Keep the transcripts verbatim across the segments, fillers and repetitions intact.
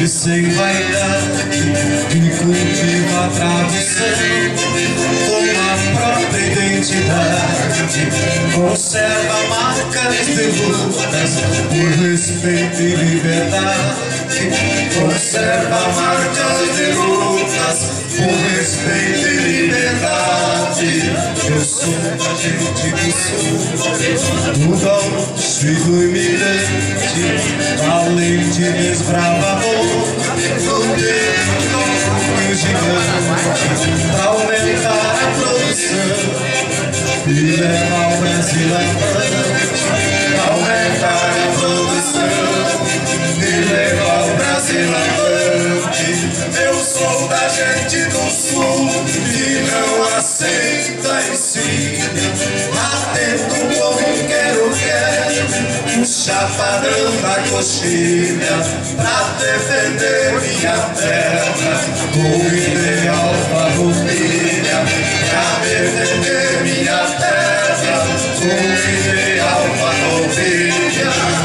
sem vaidade, que cultiva a tradição com a própria identidade, conserva marcas de lutas por respeito e liberdade, conserva marcas de lutas por respeito e liberdade. Eu sou da gente do sul, do gaúcho e do imigrante, valente e desbravador, do tempo e gigante, pra aumentar a produção e levar o Brasil avante, pra aumentar a produção e levar o Brasil avante. Eu sou da gente do sul que não aceita ensino, atento o povo quero quero, puxa padrão da coxilha pra defender minha terra, com ideal farroupilha, pra defender minha terra, com ideal farroupilha.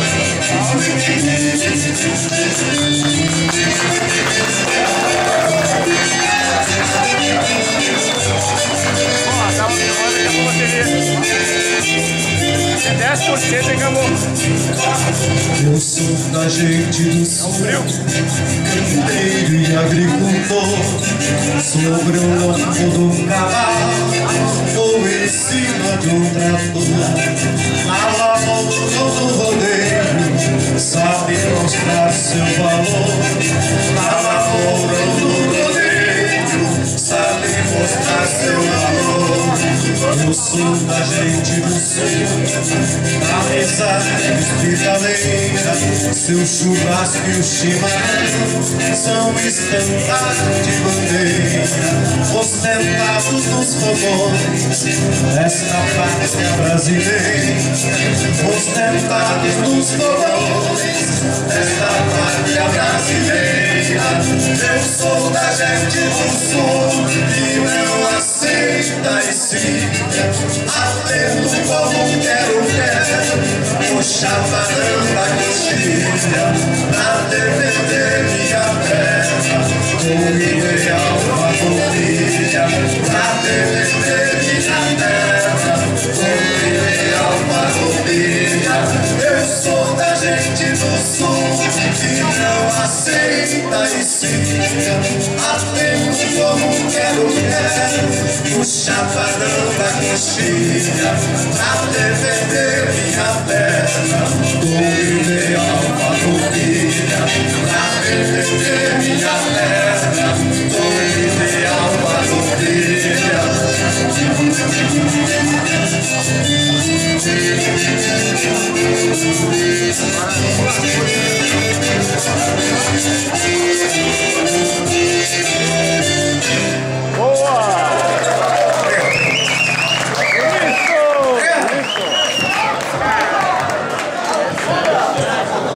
dez por cento acabou. Eu sou da gente do sul, canteiro e agricultor, sobre o lombo do cavalo ou em cima de um trator, na lavoura do rodeio, sabe mostrar seu valor, na lavoura do rodeio, sabe mostrar seu valor. Eu sou da gente do sul, da mesa hospitaleira, seu churrasco e o chimarrão são estandados de bandeira, ostentados nos fogões desta pátria brasileira, ostentados nos fogões desta pátria brasileira. Eu sou da gente do sul e não aceita ensina, atento como quero quero, puxa padrão da coxilha pra defender minha terra, com ideal farroupilha, pra defender minha terra, com ideal farroupilha. Eu sou da gente do sul que não aceita ensina, atento como quero quero, puxa padrão da coxilha pra defender minha terra, com ideal farroupilha, pra defender minha terra,